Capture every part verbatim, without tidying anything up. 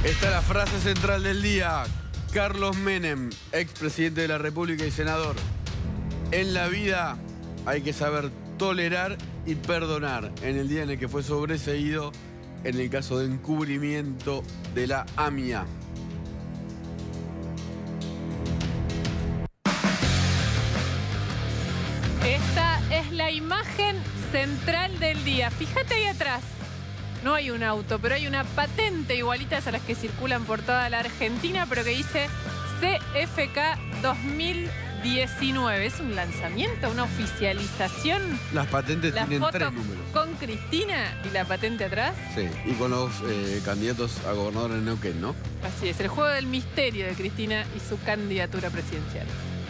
Está la frase central del día. Carlos Menem, expresidente de la República y senador. En la vida hay que saber tolerar y perdonar. En el día en el que fue sobreseído en el caso de encubrimiento de la AMIA. Esta es la imagen central del día. Fíjate ahí atrás. No hay un auto, pero hay una patente igualitas a las que circulan por toda la Argentina, pero que dice C F K dos mil diecinueve. ¿Es un lanzamiento, una oficialización? Las patentes la tienen foto tres números. Con Cristina y la patente atrás. Sí, y con los eh, candidatos a gobernador en Neuquén, ¿no? Así es, el juego del misterio de Cristina y su candidatura presidencial.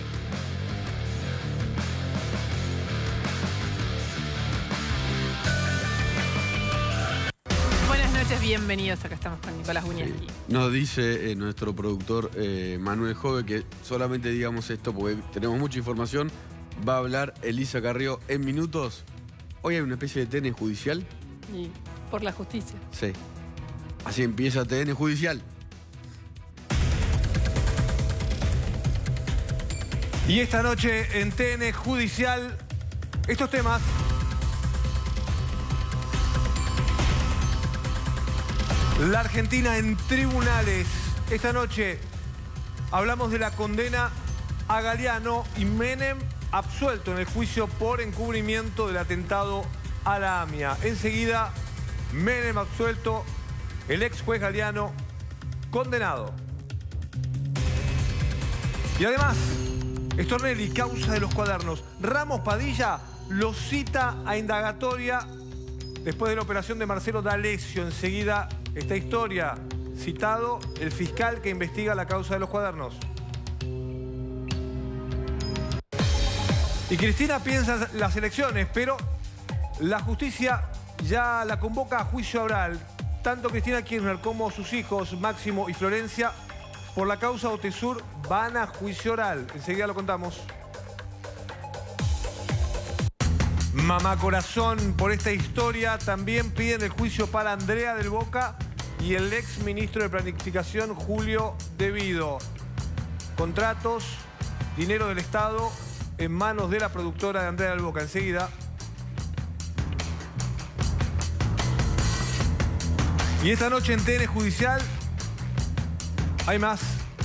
Bienvenidos, acá estamos con Nicolás Buñuelski. Sí. Nos dice eh, nuestro productor eh, Manuel Jove que solamente digamos esto porque tenemos mucha información. Va a hablar Elisa Carrió en minutos. Hoy hay una especie de T N judicial. Y por la justicia. Sí. Así empieza T N judicial. Y esta noche en T N judicial, estos temas. La Argentina en tribunales. Esta noche hablamos de la condena a Galeano y Menem absuelto en el juicio por encubrimiento del atentado a la AMIA. Enseguida, Menem absuelto, el ex juez Galeano condenado. Y además, Stornelli, causa de los cuadernos. Ramos Padilla lo cita a indagatoria después de la operación de Marcelo D'Alessio. Enseguida, esta historia, citado el fiscal que investiga la causa de los cuadernos. Y Cristina piensa en las elecciones, pero la justicia ya la convoca a juicio oral. Tanto Cristina Kirchner como sus hijos, Máximo y Florencia, por la causa Otesur, van a juicio oral. Enseguida lo contamos. Mamá Corazón, por esta historia también piden el juicio para Andrea del Boca y el ex ministro de Planificación, Julio De Vido. Contratos, dinero del Estado en manos de la productora de Andrea del Boca. Enseguida. Y esta noche en T N judicial hay más.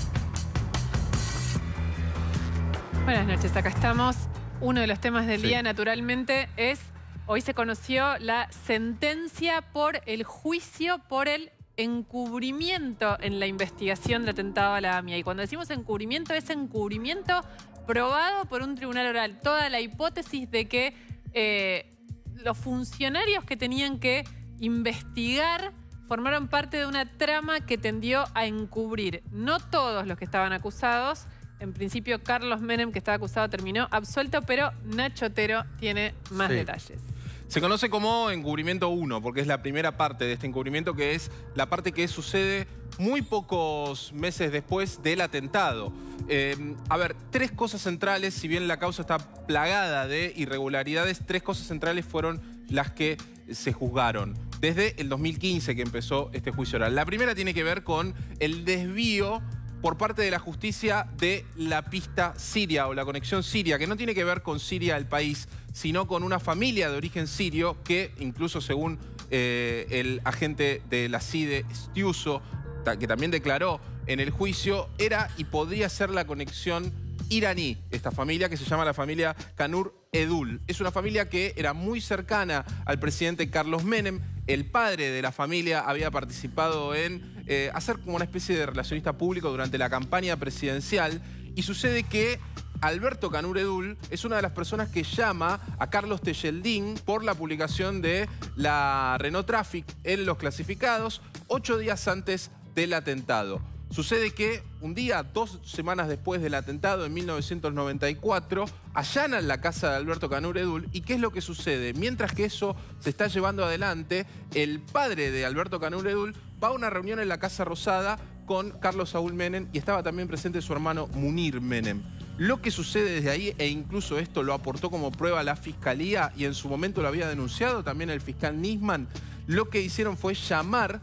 Buenas noches, acá estamos. Uno de los temas del sí. día, naturalmente, es... Hoy se conoció la sentencia por el juicio por el encubrimiento en la investigación del atentado a la AMIA. Y cuando decimos encubrimiento, es encubrimiento probado por un tribunal oral. Toda la hipótesis de que eh, los funcionarios que tenían que investigar formaron parte de una trama que tendió a encubrir. No todos los que estaban acusados. En principio, Carlos Menem, que estaba acusado, terminó absuelto, pero Nacho Otero tiene más sí. detalles. Se conoce como encubrimiento uno, porque es la primera parte de este encubrimiento, que es la parte que sucede muy pocos meses después del atentado. Eh, a ver, tres cosas centrales, si bien la causa está plagada de irregularidades, tres cosas centrales fueron las que se juzgaron desde el dos mil quince que empezó este juicio oral. La primera tiene que ver con el desvío por parte de la justicia de la pista siria o la conexión siria, que no tiene que ver con Siria, el país, sino con una familia de origen sirio que, incluso según eh, el agente de la C I D E, Stiuso, que también declaró en el juicio, era y podría ser la conexión iraní, esta familia que se llama la familia Kanur Edul. Es una familia que era muy cercana al presidente Carlos Menem. El padre de la familia había participado en eh, hacer como una especie de relacionista público durante la campaña presidencial. Y sucede que Alberto Kanur Edul es una de las personas que llama a Carlos Tejeldín por la publicación de la Renault Traffic en los clasificados ocho días antes del atentado. Sucede que un día, dos semanas después del atentado, en mil novecientos noventa y cuatro, allanan la casa de Alberto Kanur Edul. ¿Y qué es lo que sucede? Mientras que eso se está llevando adelante, el padre de Alberto Kanur Edul va a una reunión en la Casa Rosada con Carlos Saúl Menem y estaba también presente su hermano Munir Menem. Lo que sucede desde ahí, e incluso esto lo aportó como prueba la Fiscalía y en su momento lo había denunciado también el fiscal Nisman, lo que hicieron fue llamar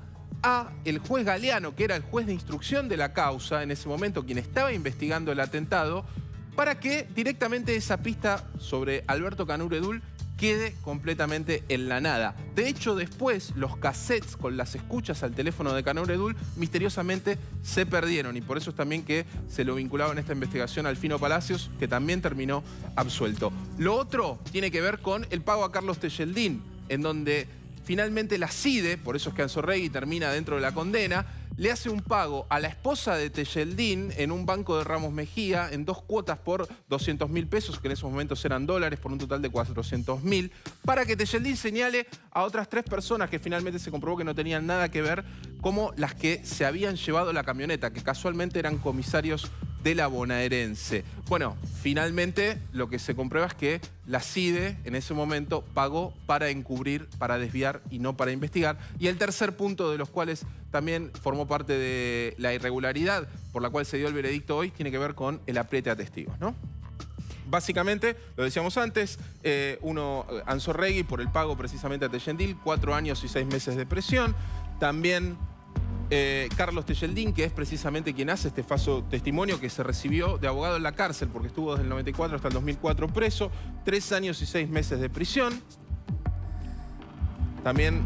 a el juez Galeano, que era el juez de instrucción de la causa, en ese momento quien estaba investigando el atentado, para que directamente esa pista sobre Alberto Canur-Edul quede completamente en la nada. De hecho, después los cassettes con las escuchas al teléfono de Canur-Edul misteriosamente se perdieron, y por eso es también que se lo vinculaba en esta investigación al Fino Palacios, que también terminó absuelto. Lo otro tiene que ver con el pago a Carlos Tejeldín, en donde finalmente la CIDE, por eso es que Anzorregui termina dentro de la condena, le hace un pago a la esposa de Tejeldín en un banco de Ramos Mejía en dos cuotas por doscientos mil pesos, que en esos momentos eran dólares, por un total de cuatrocientos mil, para que Tejeldín señale a otras tres personas que finalmente se comprobó que no tenían nada que ver, como las que se habían llevado la camioneta, que casualmente eran comisarios de la bonaerense. Bueno, finalmente lo que se comprueba es que la CIDE en ese momento pagó para encubrir, para desviar y no para investigar. Y el tercer punto, de los cuales también formó parte de la irregularidad por la cual se dio el veredicto hoy, tiene que ver con el apriete a testigos, ¿no? Básicamente, lo decíamos antes, eh, uno, Anzorregui, por el pago precisamente a Tejeldín, cuatro años y seis meses de prisión. También Eh, Carlos Tejeldín, que es precisamente quien hace este falso testimonio, que se recibió de abogado en la cárcel porque estuvo desde el noventa y cuatro hasta el dos mil cuatro preso, tres años y seis meses de prisión. También...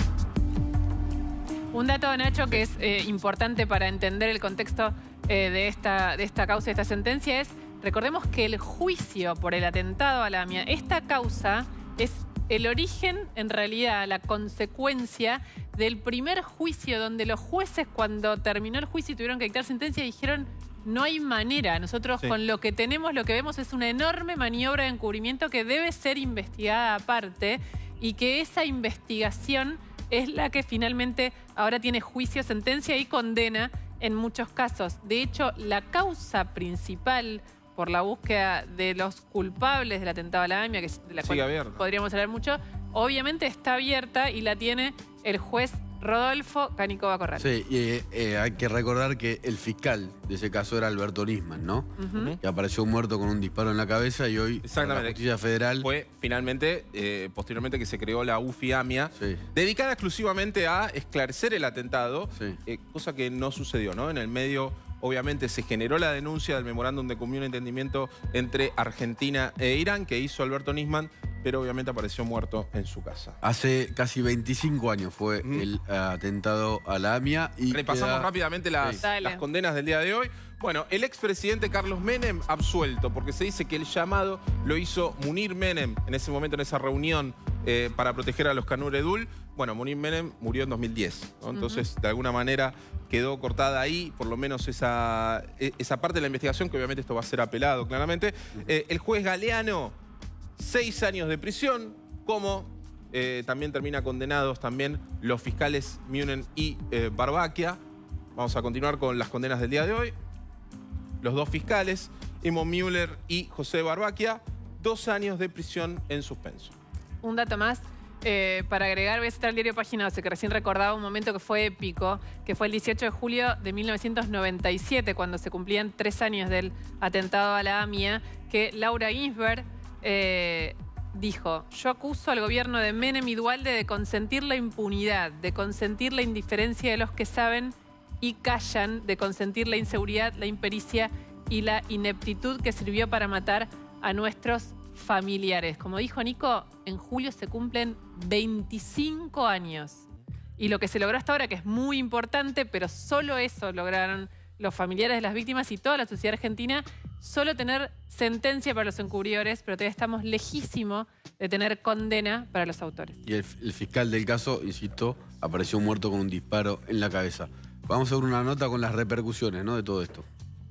Un dato, Nacho, que es eh, importante para entender el contexto eh, de, esta, de esta causa, de esta sentencia, es, recordemos que el juicio por el atentado a la AMIA, esta causa es el origen, en realidad, la consecuencia del primer juicio donde los jueces, cuando terminó el juicio y tuvieron que dictar sentencia, dijeron: no hay manera. Nosotros sí, con lo que tenemos, lo que vemos es una enorme maniobra de encubrimiento que debe ser investigada aparte, y que esa investigación es la que finalmente ahora tiene juicio, sentencia y condena en muchos casos. De hecho, la causa principal por la búsqueda de los culpables del atentado a la AMIA, que de la cual abierta. podríamos hablar mucho, obviamente está abierta y la tiene el juez Rodolfo Canicoba Corral. Sí, y eh, eh, hay que recordar que el fiscal de ese caso era Alberto Nisman, ¿no? Uh-huh. Que apareció muerto con un disparo en la cabeza, y hoy la Justicia Federal... Fue finalmente, eh, posteriormente, que se creó la U F I AMIA, sí, dedicada exclusivamente a esclarecer el atentado, sí, eh, cosa que no sucedió, ¿no? En el medio... Obviamente se generó la denuncia del memorándum de común entendimiento entre Argentina e Irán, que hizo Alberto Nisman, pero obviamente apareció muerto en su casa. Hace casi veinticinco años fue mm. el uh, atentado a la AMIA. Y repasamos queda... rápidamente las, sí. las condenas del día de hoy. Bueno, el expresidente Carlos Menem absuelto, porque se dice que el llamado lo hizo Munir Menem en ese momento, en esa reunión eh, para proteger a los Canur-Edul. Bueno, Munir Menem murió en dos mil diez, ¿no? Entonces, uh-huh, de alguna manera quedó cortada ahí, por lo menos esa, esa parte de la investigación, que obviamente esto va a ser apelado claramente. Uh-huh. eh, el juez Galeano, seis años de prisión, como eh, también termina condenados también los fiscales Münen y eh, Barbaquia. Vamos a continuar con las condenas del día de hoy. Los dos fiscales, Imo Müller y José Barbaquia, dos años de prisión en suspenso. Un dato más. Eh, para agregar, voy a citar el diario Página doce, que recién recordaba un momento que fue épico, que fue el dieciocho de julio de mil novecientos noventa y siete, cuando se cumplían tres años del atentado a la AMIA, que Laura Ginsberg eh, dijo: yo acuso al gobierno de Menem y Duhalde de consentir la impunidad, de consentir la indiferencia de los que saben y callan, de consentir la inseguridad, la impericia y la ineptitud que sirvió para matar a nuestros familiares. Como dijo Nico, en julio se cumplen veinticinco años. Y lo que se logró hasta ahora, que es muy importante, pero solo eso lograron los familiares de las víctimas y toda la sociedad argentina, solo tener sentencia para los encubridores, pero todavía estamos lejísimos de tener condena para los autores. Y el, el fiscal del caso, insisto, apareció muerto con un disparo en la cabeza. Vamos a ver una nota con las repercusiones, ¿no?, de todo esto.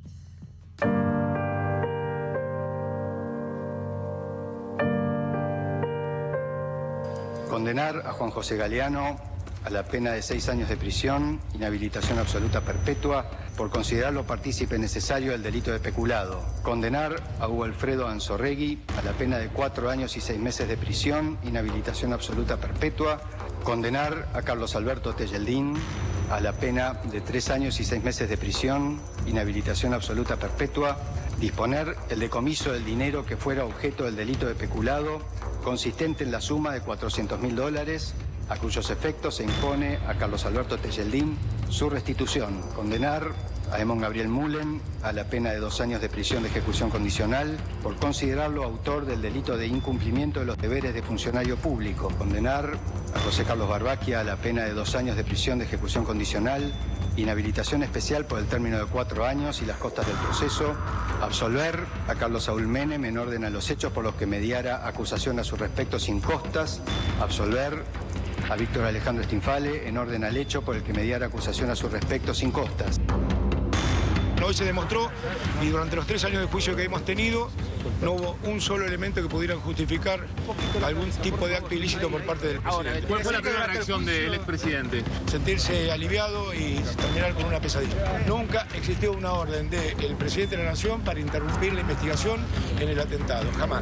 Condenar a Juan José Galeano a la pena de seis años de prisión, inhabilitación absoluta perpetua, por considerarlo partícipe necesario del delito de peculado. Condenar a Hugo Alfredo Anzorregui a la pena de cuatro años y seis meses de prisión, inhabilitación absoluta perpetua. Condenar a Carlos Alberto Tejeldín a la pena de tres años y seis meses de prisión, inhabilitación absoluta perpetua. Disponer el decomiso del dinero que fuera objeto del delito de peculado, consistente en la suma de cuatrocientos mil dólares, a cuyos efectos se impone a Carlos Alberto Tejeldín su restitución. Condenar a Emón Gabriel Mullen a la pena de dos años de prisión de ejecución condicional por considerarlo autor del delito de incumplimiento de los deberes de funcionario público. Condenar a José Carlos Barbacchia a la pena de dos años de prisión de ejecución condicional, inhabilitación especial por el término de cuatro años y las costas del proceso. Absolver a Carlos Saúl Menem en orden a los hechos por los que mediara acusación a su respecto sin costas. Absolver a Víctor Alejandro Stinfale en orden al hecho por el que mediara acusación a su respecto sin costas. Hoy se demostró, y durante los tres años de juicio que hemos tenido, no hubo un solo elemento que pudieran justificar algún tipo de acto ilícito por parte del presidente. ¿Cuál fue la primera reacción del expresidente? Sentirse aliviado y terminar con una pesadilla. Nunca existió una orden del presidente de la Nación para interrumpir la investigación en el atentado, jamás.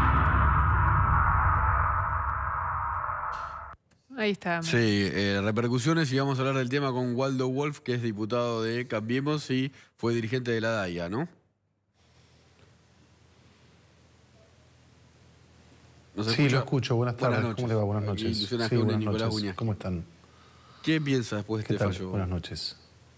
Ahí está. Sí, eh, repercusiones, y vamos a hablar del tema con Waldo Wolf, que es diputado de Cambiemos y fue dirigente de la DAIA, ¿no? ¿Nos sí, escucha? lo escucho. Buenas tardes. Buenas ¿Cómo le va? Buenas noches. Sí, buenas Nicolás noches. Uñas. ¿Cómo están? ¿Qué piensa después de ¿Qué este tal? fallo? Buenas noches.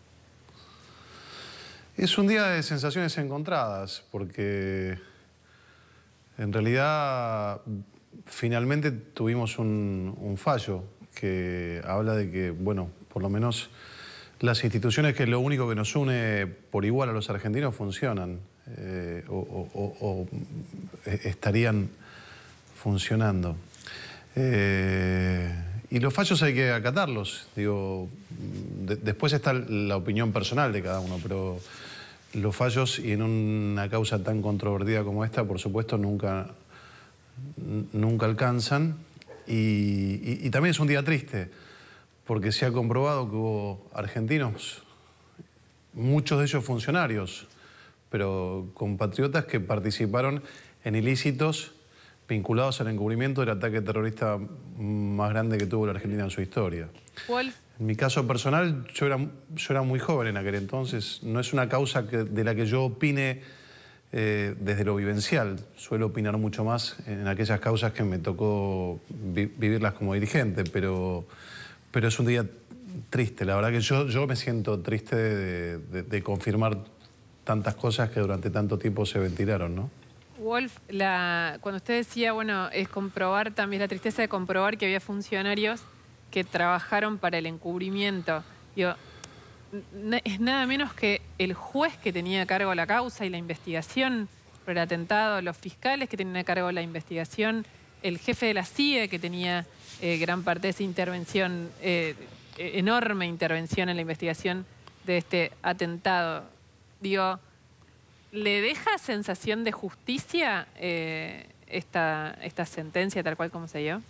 Es un día de sensaciones encontradas, porque en realidad finalmente tuvimos un, un fallo que habla de que, bueno, por lo menos las instituciones, que es lo único que nos une por igual a los argentinos, funcionan eh, o, o, o, o estarían funcionando. Eh, y los fallos hay que acatarlos. Digo, de, después está la opinión personal de cada uno, pero los fallos, y en una causa tan controvertida como esta, por supuesto, nunca, nunca alcanzan. Y, y, y también es un día triste, porque se ha comprobado que hubo argentinos, muchos de ellos funcionarios, pero compatriotas que participaron en ilícitos vinculados al encubrimiento del ataque terrorista más grande que tuvo la Argentina en su historia. Wolf. En mi caso personal, yo era, yo era muy joven en aquel entonces. No es una causa que, de la que yo opine eh, desde lo vivencial. Suelo opinar mucho más en aquellas causas que me tocó vi, vivirlas como dirigente, pero, pero es un día triste. La verdad que yo, yo me siento triste de, de, de confirmar tantas cosas que durante tanto tiempo se ventilaron, ¿no? Wolf, la, cuando usted decía, bueno, es comprobar también la tristeza de comprobar que había funcionarios que trabajaron para el encubrimiento. Digo, es nada menos que el juez que tenía a cargo la causa y la investigación por el atentado, los fiscales que tenían a cargo la investigación, el jefe de la C I E que tenía eh, gran parte de esa intervención, eh, enorme intervención en la investigación de este atentado. Digo, ¿le deja sensación de justicia eh, esta, esta sentencia tal cual como se dio?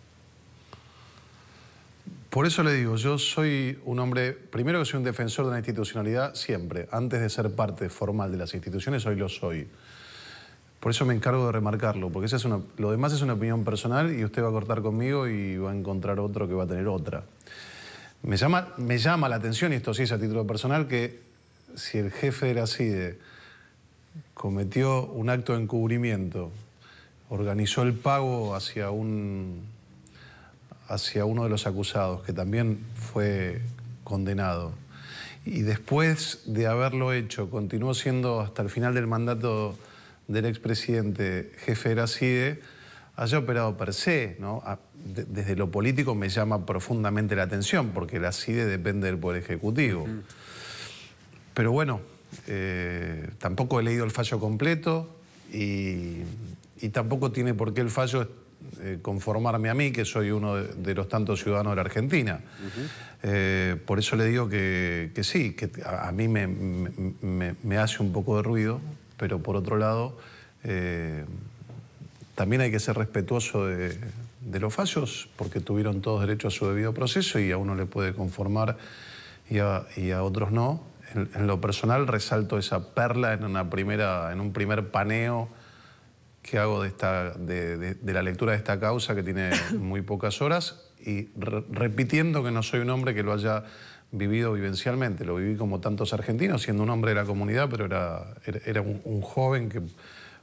Por eso le digo, yo soy un hombre, primero que soy un defensor de la institucionalidad siempre. Antes de ser parte formal de las instituciones, hoy lo soy. Por eso me encargo de remarcarlo, porque esa es una, lo demás es una opinión personal y usted va a cortar conmigo y va a encontrar otro que va a tener otra. Me llama, me llama la atención, y esto sí es a título personal, que si el jefe de la C I D cometió un acto de encubrimiento, organizó el pago hacia un... hacia uno de los acusados, que también fue condenado, y después de haberlo hecho, continuó siendo hasta el final del mandato del expresidente jefe de la C I D, haya operado per se, ¿no? Desde lo político me llama profundamente la atención, porque la C I D depende del Poder Ejecutivo. Uh-huh. Pero bueno, eh, tampoco he leído el fallo completo y, y tampoco tiene por qué el fallo Eh, conformarme a mí, que soy uno de, de los tantos ciudadanos de la Argentina. Uh-huh. eh, por eso le digo que, que sí, que a, a mí me, me, me hace un poco de ruido, pero por otro lado, eh, también hay que ser respetuoso de, de los fallos, porque tuvieron todos derecho a su debido proceso y a uno le puede conformar y a, y a otros no. En, en lo personal resalto esa perla en, una primera, en un primer paneo que hago de, esta, de, de, de la lectura de esta causa, que tiene muy pocas horas, y re, repitiendo que no soy un hombre que lo haya vivido vivencialmente. Lo viví como tantos argentinos, siendo un hombre de la comunidad, pero era, era, era un, un joven que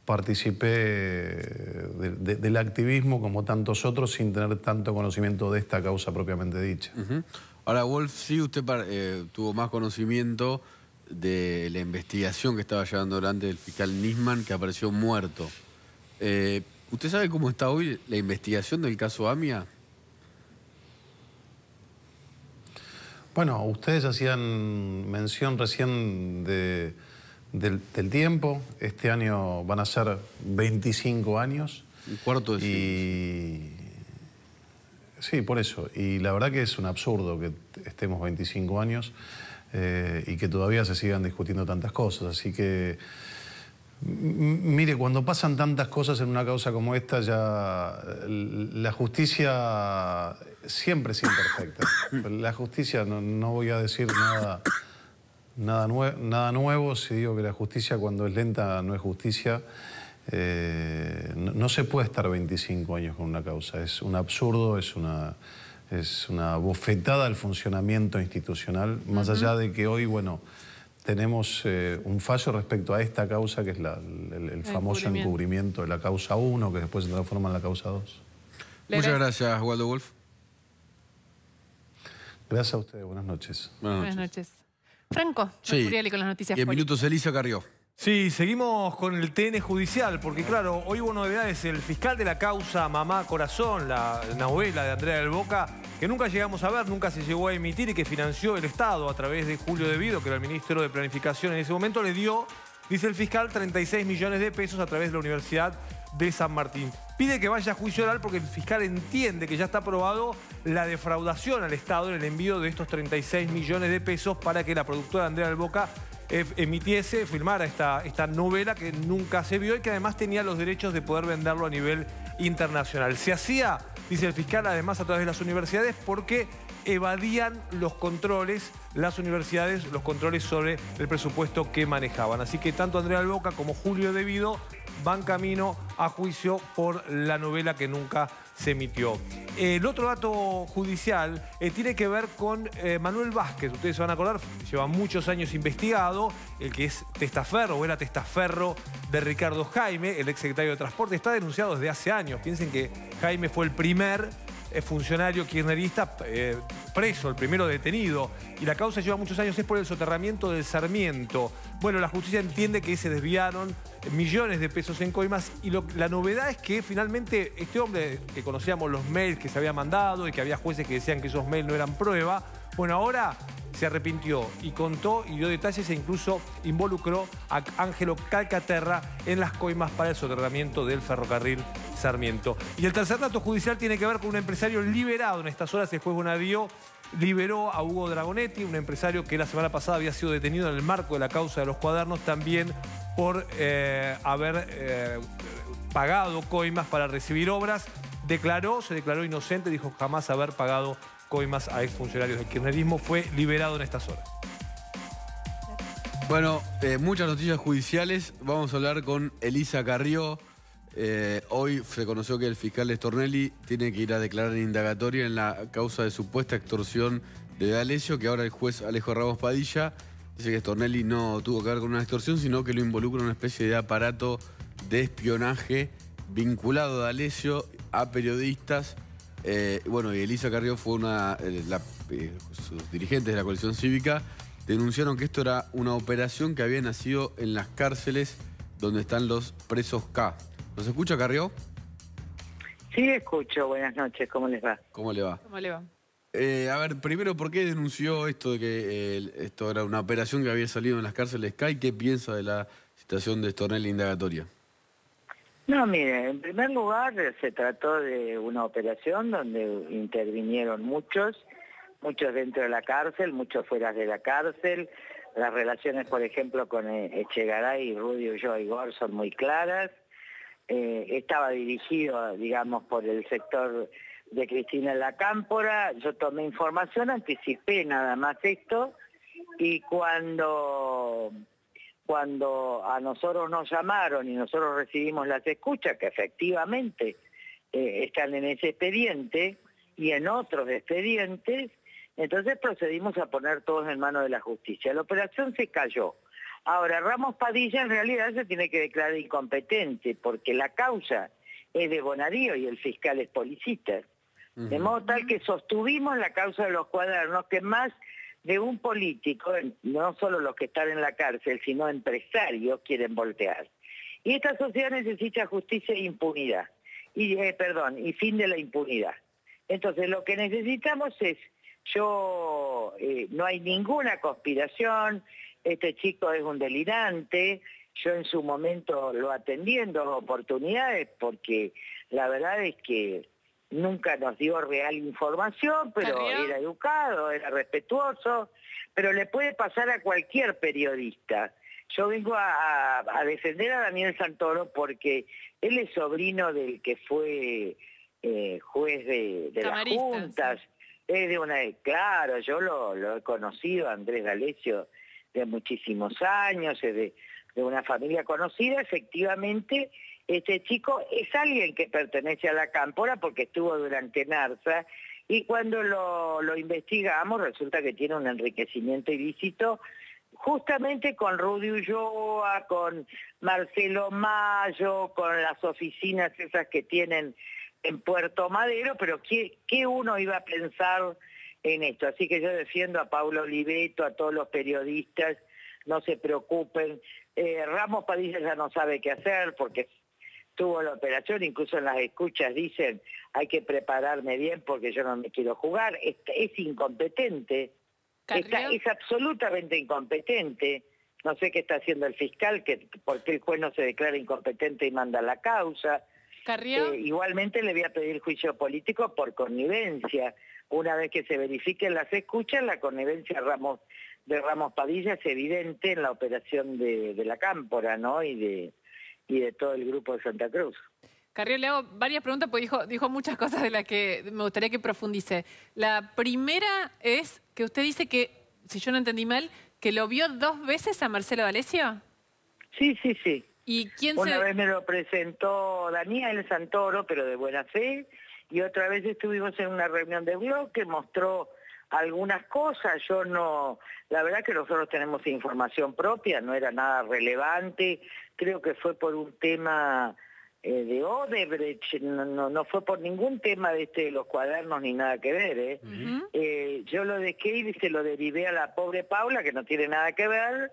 participé de, de, del activismo como tantos otros sin tener tanto conocimiento de esta causa propiamente dicha. Uh-huh. Ahora, Wolf, sí usted eh, tuvo más conocimiento de la investigación que estaba llevando adelante el fiscal Nisman, que apareció muerto. Eh, ¿Usted sabe cómo está hoy la investigación del caso AMIA? Bueno, ustedes hacían mención recién de, del, del tiempo. Este año van a ser veinticinco años. Un cuarto de siglo. Y sí, por eso. Y la verdad que es un absurdo que estemos veinticinco años eh, y que todavía se sigan discutiendo tantas cosas. Así que, mire, cuando pasan tantas cosas en una causa como esta, ya la justicia siempre es imperfecta. La justicia, no, no voy a decir nada, nada, nue nada nuevo si digo que la justicia cuando es lenta no es justicia. Eh, no, no se puede estar veinticinco años con una causa. Es un absurdo, es una, es una bofetada al funcionamiento institucional, más uh-huh. allá de que hoy, bueno, tenemos eh, un fallo respecto a esta causa, que es la, el, el, el famoso encubrimiento. encubrimiento de la causa uno, que después se transforma en la causa dos. Muchas gracias, Waldo Wolf. Gracias a ustedes, buenas noches. Buenas noches. Buenas noches. Franco, sí. Curiali con las noticias. Y en minutos Elisa Carrió. Sí, seguimos con el T N judicial, porque claro, hoy hubo novedades. El fiscal de la causa Mamá Corazón, la novela de Andrea del Boca, que nunca llegamos a ver, nunca se llegó a emitir y que financió el Estado a través de Julio De Vido, que era el ministro de Planificación en ese momento, le dio, dice el fiscal, treinta y seis millones de pesos a través de la Universidad de San Martín. Pide que vaya a juicio oral porque el fiscal entiende que ya está aprobado la defraudación al Estado en el envío de estos treinta y seis millones de pesos para que la productora Andrea del Boca emitiese, filmara esta, esta novela que nunca se vio y que además tenía los derechos de poder venderlo a nivel internacional. Se hacía, dice el fiscal, además a través de las universidades porque evadían los controles, las universidades, los controles sobre el presupuesto que manejaban. Así que tanto Andrea del Boca como Julio De Vido van camino a juicio por la novela que nunca se emitió. El otro dato judicial eh, tiene que ver con eh, Manuel Vázquez. Ustedes se van a acordar, lleva muchos años investigado, el que es testaferro o era testaferro de Ricardo Jaime, el exsecretario de Transporte. Está denunciado desde hace años. Piensen que Jaime fue el primer eh, funcionario kirchnerista eh, preso, el primero detenido. Y la causa lleva muchos años, es por el soterramiento del Sarmiento. Bueno, la justicia entiende que se desviaron millones de pesos en coimas y lo, la novedad es que finalmente este hombre, que conocíamos los mails que se había mandado y que había jueces que decían que esos mails no eran prueba, bueno, ahora se arrepintió y contó y dio detalles e incluso involucró a Ángelo Calcaterra en las coimas para el soterramiento del ferrocarril Sarmiento. Y el tercer dato judicial tiene que ver con un empresario liberado. En estas horas el juez Bonadío liberó a Hugo Dragonetti, un empresario que la semana pasada había sido detenido en el marco de la causa de los cuadernos, también por eh, haber eh, pagado coimas para recibir obras. Declaró, se declaró inocente, dijo jamás haber pagado coimas a exfuncionarios del kirchnerismo. Fue liberado en estas horas. Bueno, eh, muchas noticias judiciales. Vamos a hablar con Elisa Carrió. Eh, hoy se conoció que el fiscal Stornelli tiene que ir a declarar en indagatoria en la causa de supuesta extorsión de D'Alessio, que ahora el juez Alejo Ramos Padilla dice que Stornelli no tuvo que ver con una extorsión, sino que lo involucra en una especie de aparato de espionaje vinculado a D'Alessio, a periodistas. Eh, bueno, y Elisa Carrió fue una... Eh, la, eh, sus dirigentes de la coalición cívica denunciaron que esto era una operación que había nacido en las cárceles donde están los presos K. ¿Nos escucha, Carrió? Sí, escucho. Buenas noches. ¿Cómo les va? ¿Cómo le va? ¿Cómo le va? Eh, a ver, primero, ¿por qué denunció esto de que eh, esto era una operación que había salido en las cárceles K? ¿Y qué piensa de la situación de Stornelli indagatoria? No, mire, en primer lugar se trató de una operación donde intervinieron muchos, muchos dentro de la cárcel, muchos fuera de la cárcel. Las relaciones, por ejemplo, con Echegaray y Rudy Ulloa son muy claras. Eh, estaba dirigido, digamos, por el sector de Cristina La Cámpora. Yo tomé información, anticipé nada más esto, y cuando, cuando a nosotros nos llamaron y nosotros recibimos las escuchas, que efectivamente eh, están en ese expediente y en otros expedientes, entonces procedimos a poner todos en manos de la justicia. La operación se cayó. Ahora, Ramos Padilla en realidad se tiene que declarar incompetente porque la causa es de Bonadío y el fiscal es policista. Uh-huh. De modo tal que sostuvimos la causa de los cuadernos, que más de un político, no solo los que están en la cárcel, sino empresarios quieren voltear. Y esta sociedad necesita justicia e impunidad. Y, eh, perdón, y fin de la impunidad. Entonces lo que necesitamos es, yo, eh, no hay ninguna conspiración, este chico es un delirante, yo en su momento lo atendí en dos oportunidades porque la verdad es que nunca nos dio real información, pero ¿Carrió? Era educado, era respetuoso, pero le puede pasar a cualquier periodista. Yo vengo a, a defender a Daniel Santoro porque él es sobrino del que fue eh, juez de, de las juntas, es de una, claro, yo lo, lo he conocido, Andrés D'Alessio, de muchísimos años, es de, de una familia conocida. Efectivamente, este chico es alguien que pertenece a la Cámpora porque estuvo durante Narsa, y cuando lo, lo investigamos resulta que tiene un enriquecimiento ilícito justamente con Rudy Ulloa, con Marcelo Mayo, con las oficinas esas que tienen en Puerto Madero, pero ¿qué, qué uno iba a pensar en esto? Así que yo defiendo a Paulo Oliveto, a todos los periodistas, no se preocupen. Eh, Ramos Padilla ya no sabe qué hacer porque tuvo la operación, incluso en las escuchas dicen hay que prepararme bien porque yo no me quiero jugar. Es, es incompetente, está, es absolutamente incompetente. No sé qué está haciendo el fiscal, que porque el juez no se declara incompetente y manda la causa. Eh, igualmente le voy a pedir juicio político por connivencia. Una vez que se verifiquen las escuchas, la connivencia Ramos, de Ramos Padilla es evidente en la operación de, de la Cámpora, ¿no? Y de, y de todo el grupo de Santa Cruz. Carrió, le hago varias preguntas porque dijo, dijo muchas cosas de las que me gustaría que profundice. La primera es que usted dice que, si yo no entendí mal, que lo vio dos veces a Marcelo D'Alessio. Sí, sí, sí. ¿Y quién Una se... vez me lo presentó Daniel Santoro, pero de buena fe, y otra vez estuvimos en una reunión de blog que mostró algunas cosas. Yo no, la verdad que nosotros tenemos información propia, no era nada relevante, creo que fue por un tema eh, de Odebrecht, no, no, no fue por ningún tema de este de los cuadernos ni nada que ver. ¿eh? Uh-huh. Eh, yo lo dejé y se lo derivé a la pobre Paula, que no tiene nada que ver,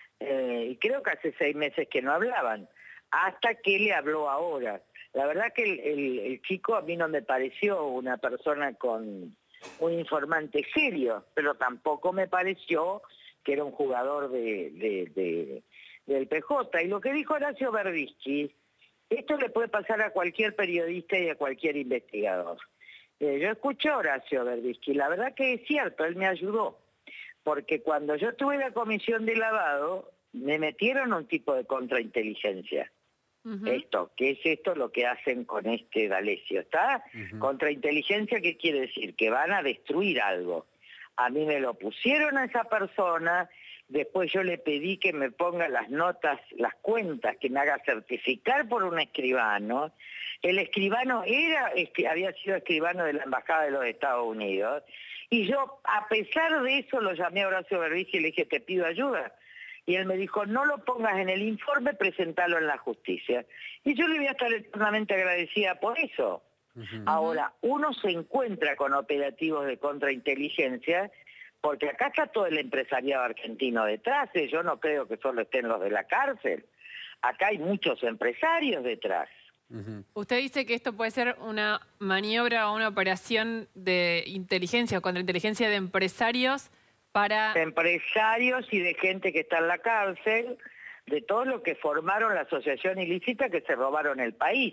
eh, y creo que hace seis meses que no hablaban, hasta que le habló ahora. La verdad que el, el, el chico a mí no me pareció una persona con un informante serio, pero tampoco me pareció que era un jugador de, de, de, del P J. Y lo que dijo Horacio Berbisky, esto le puede pasar a cualquier periodista y a cualquier investigador. Eh, yo escuché a Horacio Berbisky, la verdad que es cierto, él me ayudó, porque cuando yo tuve la comisión de lavado, me metieron un tipo de contrainteligencia. Uh-huh. Esto, ¿qué es esto lo que hacen con este D'Alessio? ¿Está? Uh-huh. Contrainteligencia, ¿qué quiere decir? Que van a destruir algo. A mí me lo pusieron a esa persona, después yo le pedí que me ponga las notas, las cuentas, que me haga certificar por un escribano. El escribano era, había sido escribano de la Embajada de los Estados Unidos, y yo, a pesar de eso, lo llamé a Horacio Berbisky y le dije, te pido ayuda. Y él me dijo, no lo pongas en el informe, presentalo en la justicia. Y yo le voy a estar eternamente agradecida por eso. Uh-huh. Ahora, uno se encuentra con operativos de contrainteligencia, porque acá está todo el empresariado argentino detrás. Yo no creo que solo estén los de la cárcel. Acá hay muchos empresarios detrás. Uh-huh. Usted dice que esto puede ser una maniobra o una operación de inteligencia o contrainteligencia de empresarios para... De empresarios y de gente que está en la cárcel, de todos los que formaron la asociación ilícita que se robaron el país.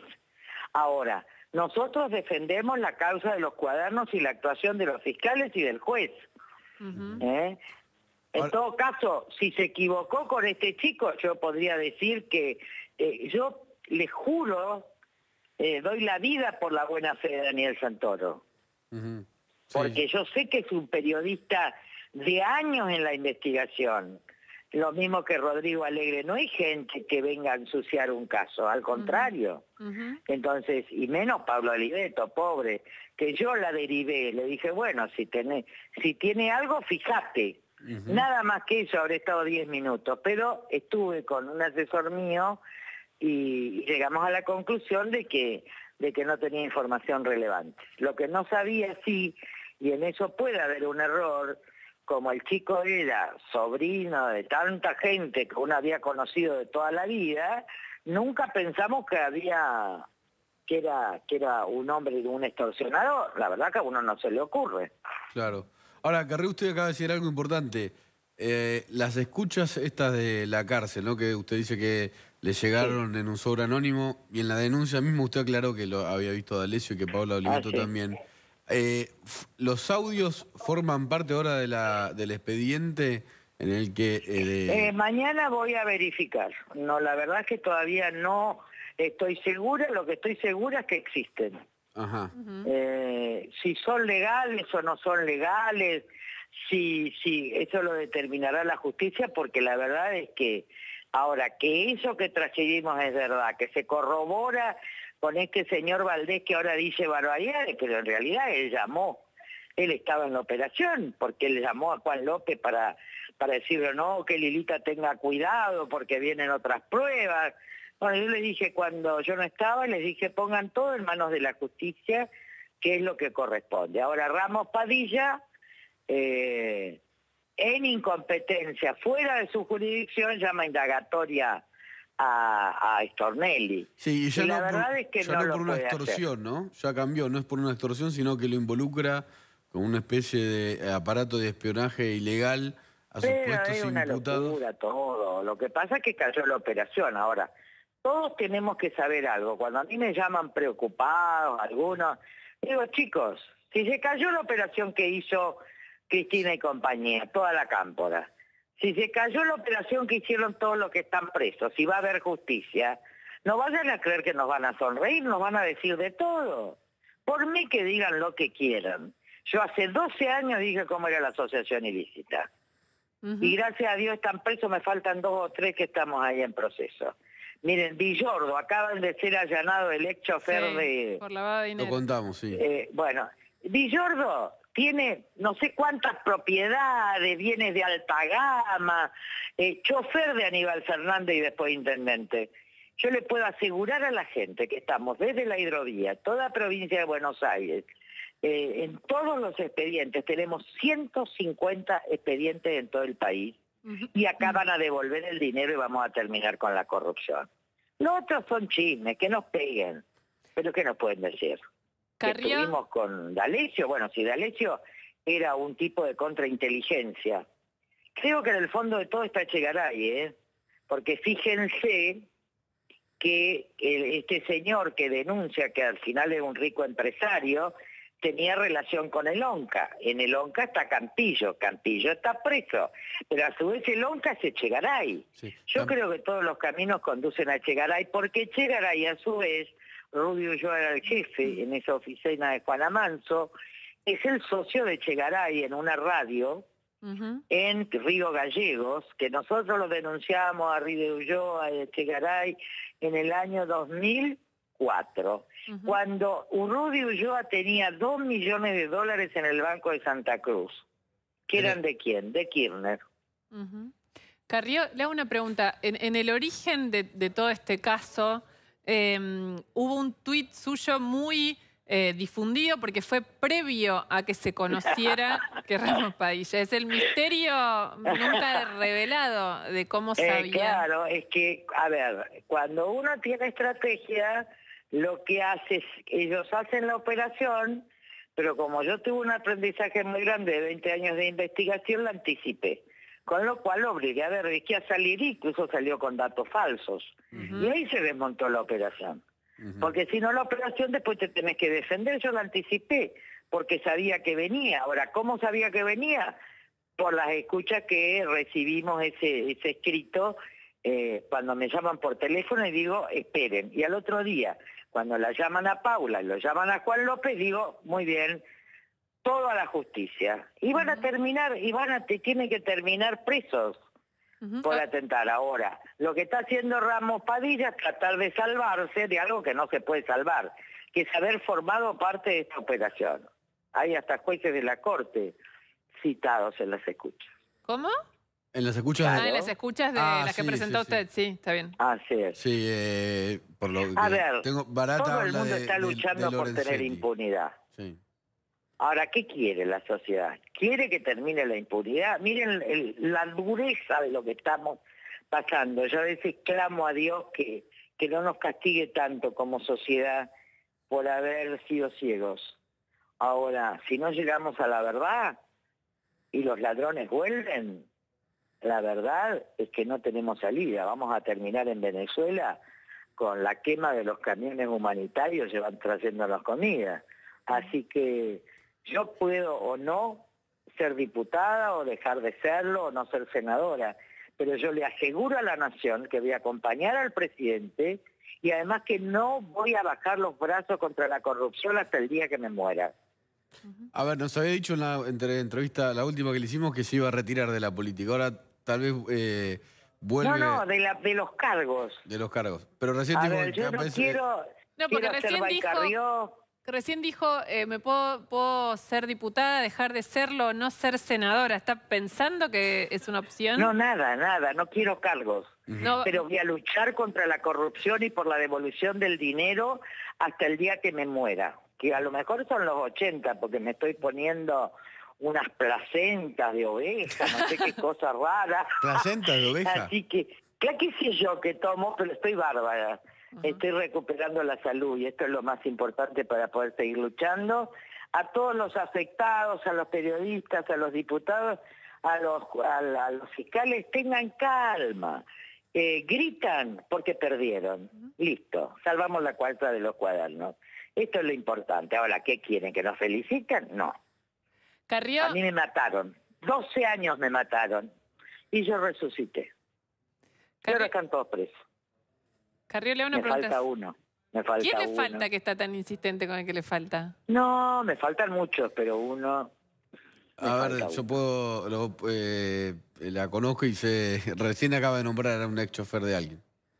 Ahora, nosotros defendemos la causa de los cuadernos y la actuación de los fiscales y del juez. Uh-huh. ¿Eh? En Ahora... todo caso, si se equivocó con este chico, yo podría decir que eh, yo le juro, eh, doy la vida por la buena fe de Daniel Santoro. Uh-huh. Sí. Porque yo sé que es un periodista de años en la investigación. Lo mismo que Rodrigo Alegre, no hay gente que venga a ensuciar un caso, al contrario. Uh-huh. Entonces, y menos Pablo Oliveto, pobre, que yo la derivé, le dije, bueno, si tiene, si tiene algo, fíjate. Uh-huh. Nada más que eso, habré estado diez minutos, pero estuve con un asesor mío y llegamos a la conclusión de que, de que no tenía información relevante. Lo que no sabía, sí, y en eso puede haber un error, como el chico era sobrino de tanta gente que uno había conocido de toda la vida, nunca pensamos que había... que era que era un hombre de un extorsionador. La verdad que a uno no se le ocurre. Claro. Ahora, Carrió, usted acaba de decir algo importante. Eh, las escuchas estas de la cárcel, ¿no? Que usted dice que le llegaron sí. en un sobre anónimo, y en la denuncia misma usted aclaró que lo había visto D'Alessio y que Paola Oliveto ah, sí. también. Eh, ¿Los audios forman parte ahora de la, del expediente en el que... Eh, de... eh, mañana voy a verificar. No, la verdad es que todavía no... Estoy segura, lo que estoy segura es que existen. Ajá. Uh-huh. eh, si son legales o no son legales, si, si eso lo determinará la justicia, porque la verdad es que ahora que eso que trascendimos es verdad, que se corrobora con este señor Valdés que ahora dice barbaridades, pero en realidad él llamó, él estaba en la operación, porque él llamó a Juan López para, para decirle no, que Lilita tenga cuidado porque vienen otras pruebas. Bueno, yo les dije cuando yo no estaba, les dije pongan todo en manos de la justicia, que es lo que corresponde. Ahora Ramos Padilla, eh, en incompetencia, fuera de su jurisdicción, llama indagatoria a, a Stornelli. Sí, y ya y no la verdad por, es que ya no, no lo por una puede extorsión, hacer. ¿no? Ya cambió, no es por una extorsión, sino que lo involucra con una especie de aparato de espionaje ilegal a Pero supuestos es una imputados. Locura todo. Lo que pasa es que cayó la operación. Ahora, todos tenemos que saber algo. Cuando a mí me llaman preocupados, algunos, digo, chicos, si se cayó la operación que hizo Cristina y compañía, toda la cámpora, si se cayó la operación que hicieron todos los que están presos, si va a haber justicia, no vayan a creer que nos van a sonreír, nos van a decir de todo. Por mí que digan lo que quieran. Yo hace doce años dije cómo era la asociación ilícita. Uh-huh. Y gracias a Dios están presos, me faltan dos o tres que estamos ahí en proceso. Miren, Villordo, acaban de ser allanado el ex chofer sí, de... por lavado de dinero. Lo contamos, sí. Eh, bueno, Villordo tiene no sé cuántas propiedades, bienes de alta gama, eh, chofer de Aníbal Fernández y después intendente. Yo le puedo asegurar a la gente que estamos desde la hidrovía, toda provincia de Buenos Aires, eh, en todos los expedientes, tenemos ciento cincuenta expedientes en todo el país, uh-huh. y acá van a devolver el dinero y vamos a terminar con la corrupción. Los otros son chismes, que nos peguen, pero ¿qué nos pueden decir? Carrió. Que estuvimos con D'Alessio, bueno, si D'Alessio era un tipo de contrainteligencia, creo que en el fondo de todo está Echegaray, ¿eh? Porque fíjense que este señor que denuncia que al final es un rico empresario, tenía relación con el ONCA. En el ONCA está Campillo, Campillo está preso, pero a su vez el ONCA es Echegaray. Sí. Yo creo que todos los caminos conducen a Echegaray, porque Echegaray a su vez, Rudy Ulloa era el jefe en esa oficina de Juan Amanso, es el socio de Echegaray en una radio, uh-huh. en Río Gallegos, que nosotros lo denunciamos a Rudy Ulloa y a Echegaray en el año dos mil cuatro, uh-huh. cuando Rudy Ulloa tenía dos millones de dólares en el Banco de Santa Cruz. ¿Que eran de quién? De Kirchner. Uh-huh. Carrió, le hago una pregunta. En, en el origen de, de todo este caso, eh, hubo un tuit suyo muy eh, difundido porque fue previo a que se conociera que Ramos Padilla. Es el misterio nunca revelado de cómo sabía. Eh, claro, es que, a ver, cuando uno tiene estrategia, lo que hace es, ellos hacen la operación, pero como yo tuve un aprendizaje muy grande de veinte años de investigación, la anticipé. Con lo cual lo obligué a ver, risqué a salir, incluso salió con datos falsos. Uh-huh. Y ahí se desmontó la operación. Uh-huh. Porque si no la operación después te tenés que defender, yo la anticipé, porque sabía que venía. Ahora, ¿cómo sabía que venía? Por las escuchas que recibimos ese, ese escrito, eh, cuando me llaman por teléfono y digo, esperen. Y al otro día, cuando la llaman a Paula y lo llaman a Juan López, digo, muy bien, todo a la justicia. Y van a terminar, y van a, te tienen que terminar presos uh-huh. por atentar. Ahora, lo que está haciendo Ramos Padilla es tratar de salvarse de algo que no se puede salvar, que es haber formado parte de esta operación. Hay hasta jueces de la Corte citados en las escuchas. ¿Cómo? En las escuchas Ah, de... en las escuchas de Ah, las que sí, presentó sí, sí. usted, sí, está bien. Así es. Sí, eh, por lo que A ver, tengo, Barata todo el habla mundo de- está de- luchando de por tener Lorenzetti. impunidad. Sí. Ahora, ¿qué quiere la sociedad? ¿Quiere que termine la impunidad? Miren el- la dureza de lo que estamos pasando. Yo a veces clamo a Dios que, que no nos castigue tanto como sociedad por haber sido ciegos. Ahora, si no llegamos a la verdad y los ladrones vuelven, la verdad es que no tenemos salida. Vamos a terminar en Venezuela con la quema de los camiones humanitarios llevan trayéndonos comida. Así que yo puedo o no ser diputada o dejar de serlo o no ser senadora, pero yo le aseguro a la nación que voy a acompañar al presidente y además que no voy a bajar los brazos contra la corrupción hasta el día que me muera. A ver, nos había dicho en la entre- entrevista, la última que le hicimos, que se iba a retirar de la política. Ahora tal vez eh, vuelve No, no, de, la, de los cargos. de los cargos. Pero recién A dijo ver, que yo no aparece- quiero, No, porque quiero hacer recién dijo- Valcarrió. Recién dijo, eh, me puedo, puedo ser diputada, dejar de serlo, no ser senadora. ¿Está pensando que es una opción? No, nada, nada, no quiero cargos. No, Pero voy a luchar contra la corrupción y por la devolución del dinero hasta el día que me muera. Que a lo mejor son los ochenta, porque me estoy poniendo unas placentas de oveja, no sé qué cosa rara. ¿Placenta de oveja? Así que, claro que sé yo que tomo, pero estoy bárbara. Estoy recuperando la salud y esto es lo más importante para poder seguir luchando. A todos los afectados, a los periodistas, a los diputados, a los, a, a los fiscales, tengan calma. Eh, gritan porque perdieron. Listo, salvamos la cuarta de los cuadernos. Esto es lo importante. Ahora, ¿qué quieren? ¿Que nos feliciten? No. Carrió, A mí me mataron. doce años me mataron. Y yo resucité. Y ahora Carrió, están todos presos. Carrió, le hago una Me pregunta. falta uno. Me falta ¿Quién le uno. falta que está tan insistente con el que le falta? No, me faltan muchos, pero uno... me A ver, falta yo uno. puedo, lo- eh, la conozco y sé, recién acaba de nombrar a un ex chofer de alguien.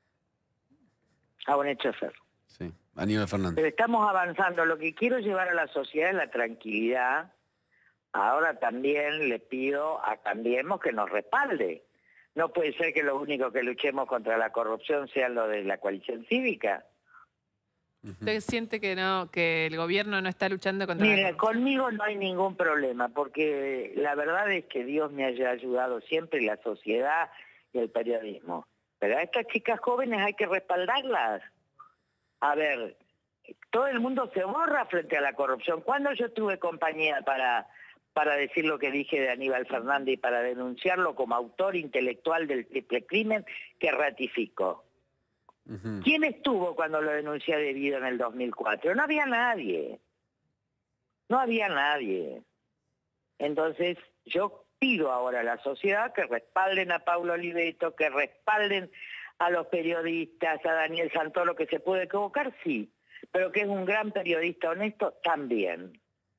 A un chofer. Sí, Aníbal Fernández. Pero estamos avanzando. Lo que quiero llevar a la sociedad es la tranquilidad. Ahora también le pido a Cambiemos que nos respalde. No puede ser que lo único que luchemos contra la corrupción sea lo de la coalición cívica. ¿Usted siente que no, que el gobierno no está luchando contra la Mire, corrupción? conmigo no hay ningún problema, porque la verdad es que Dios me haya ayudado siempre, la sociedad y el periodismo. Pero a estas chicas jóvenes hay que respaldarlas. A ver, todo el mundo se borra frente a la corrupción. ¿Cuándo yo tuve compañía para, para decir lo que dije de Aníbal Fernández y para denunciarlo como autor intelectual del triple crimen que ratificó? Ujú. ¿Quién estuvo cuando lo denuncié debido en el dos mil cuatro? No había nadie. No había nadie. Entonces, yo pido ahora a la sociedad que respalden a Paulo Oliveto, que respalden a los periodistas, a Daniel Santoro, que se puede equivocar, sí, pero que es un gran periodista honesto, también.